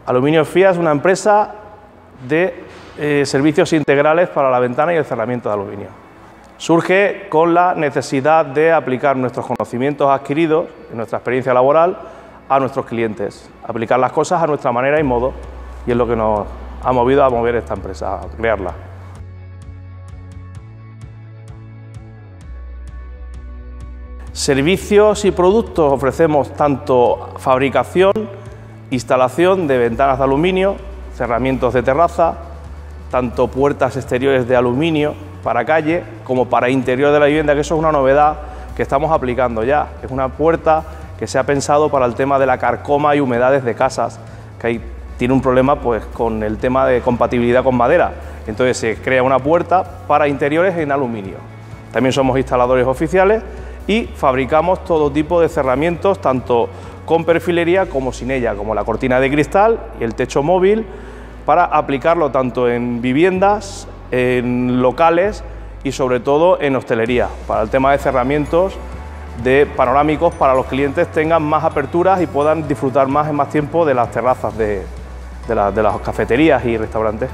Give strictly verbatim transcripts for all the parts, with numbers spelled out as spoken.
Aluminio F I A es una empresa de eh, servicios integrales para la ventana y el cerramiento de aluminio. Surge con la necesidad de aplicar nuestros conocimientos adquiridos en nuestra experiencia laboral a nuestros clientes, aplicar las cosas a nuestra manera y modo, y es lo que nos ha movido a mover esta empresa, a crearla. Servicios y productos ofrecemos tanto fabricación, instalación de ventanas de aluminio, cerramientos de terraza, tanto puertas exteriores de aluminio para calle como para interior de la vivienda, que eso es una novedad que estamos aplicando ya. Es una puerta que se ha pensado para el tema de la carcoma y humedades de casas, que ahí tiene un problema pues con el tema de compatibilidad con madera. Entonces se crea una puerta para interiores en aluminio. También somos instaladores oficiales y fabricamos todo tipo de cerramientos, tanto con perfilería como sin ella, como la cortina de cristal y el techo móvil, para aplicarlo tanto en viviendas, en locales y sobre todo en hostelería, para el tema de cerramientos de panorámicos, para los clientes tengan más aperturas y puedan disfrutar más en más tiempo de las terrazas de, de, la, de las cafeterías y restaurantes.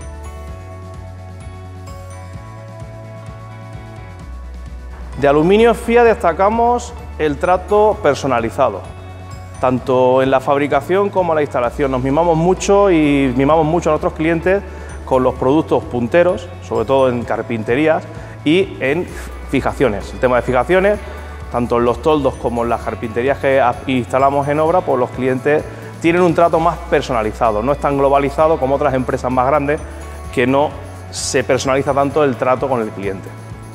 De Aluminio F I A destacamos el trato personalizado, tanto en la fabricación como en la instalación. Nos mimamos mucho y mimamos mucho a nuestros clientes con los productos punteros, sobre todo en carpinterías y en fijaciones. El tema de fijaciones, tanto en los toldos como en las carpinterías que instalamos en obra, pues los clientes tienen un trato más personalizado, no es tan globalizado como otras empresas más grandes que no se personaliza tanto el trato con el cliente.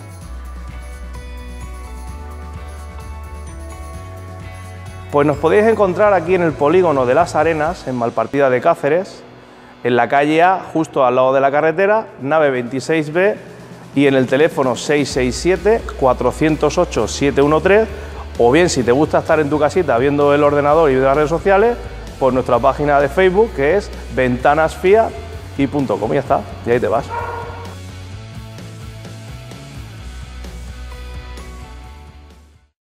Pues nos podéis encontrar aquí en el polígono de Las Arenas, en Malpartida de Cáceres, en la calle A, justo al lado de la carretera, nave veintiséis B, y en el teléfono seis seis siete, cuatro cero ocho, siete uno tres, o bien si te gusta estar en tu casita viendo el ordenador y las redes sociales, pues nuestra página de Facebook, que es ventanas f i a y punto com, y ya está, y ahí te vas.